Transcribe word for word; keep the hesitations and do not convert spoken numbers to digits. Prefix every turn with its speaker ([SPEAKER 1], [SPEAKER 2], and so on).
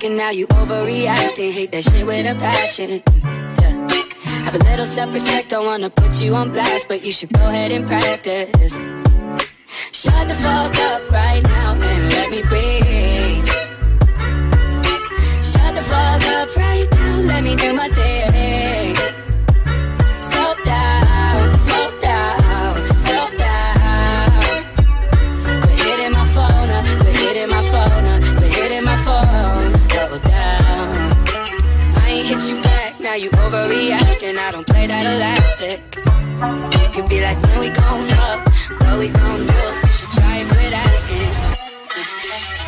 [SPEAKER 1] and now you overreacting. Hate that shit with a passion. Yeah. Have a little self-respect, don't wanna put you on blast, but you should go ahead and practice. Shut the fuck up right now and let me breathe. Shut the fuck up right now, let me do my thing. Slow down, slow down, slow down. Quit hitting my phone up, quit hitting my phone up, quit hitting my phone. Slow down. I ain't hit you back, now you overreacting. I don't play that elastic. You be like, when we gon' fuck, what we gon' do? You should try and quit asking.